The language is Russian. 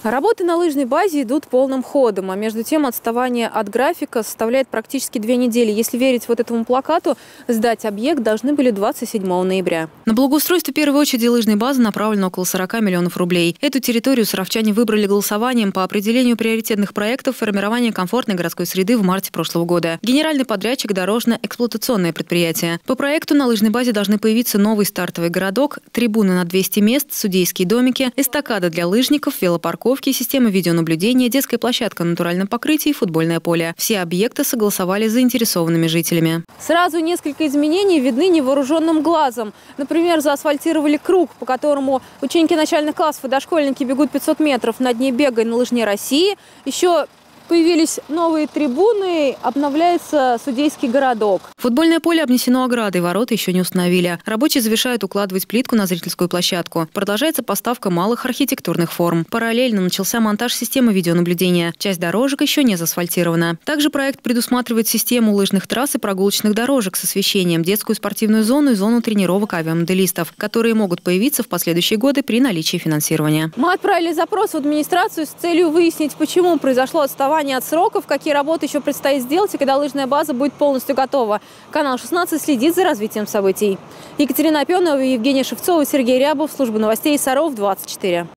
Работы на лыжной базе идут полным ходом, а между тем отставание от графика составляет практически 2 недели. Если верить вот этому плакату, сдать объект должны были 27 ноября. На благоустройство первой очереди лыжной базы направлено около 40 миллионов рублей. Эту территорию саровчане выбрали голосованием по определению приоритетных проектов формирования комфортной городской среды в марте прошлого года. Генеральный подрядчик – дорожно-эксплуатационное предприятие. По проекту на лыжной базе должны появиться новый стартовый городок, трибуны на 200 мест, судейские домики, эстакада для лыжников, велопарковки, система видеонаблюдения, детская площадка на натуральном покрытии и футбольное поле. Все объекты согласовали с заинтересованными жителями. Сразу несколько изменений видны невооруженным глазом. Например, заасфальтировали круг, по которому ученики начальных классов и дошкольники бегут 500 метров на дне бега на лыжне России. Еще появились новые трибуны, обновляется судейский городок. Футбольное поле обнесено оградой, ворота еще не установили. Рабочие завершают укладывать плитку на зрительскую площадку. Продолжается поставка малых архитектурных форм. Параллельно начался монтаж системы видеонаблюдения. Часть дорожек еще не заасфальтирована. Также проект предусматривает систему лыжных трасс и прогулочных дорожек с освещением, детскую спортивную зону и зону тренировок авиамоделистов, которые могут появиться в последующие годы при наличии финансирования. Мы отправили запрос в администрацию с целью выяснить, почему произошло отставание от сроков, какие работы еще предстоит сделать и когда лыжная база будет полностью готова. Канал 16 следит за развитием событий. Екатерина Опенова, Евгения Шевцова, Сергей Рябов. Служба новостей Саров 24.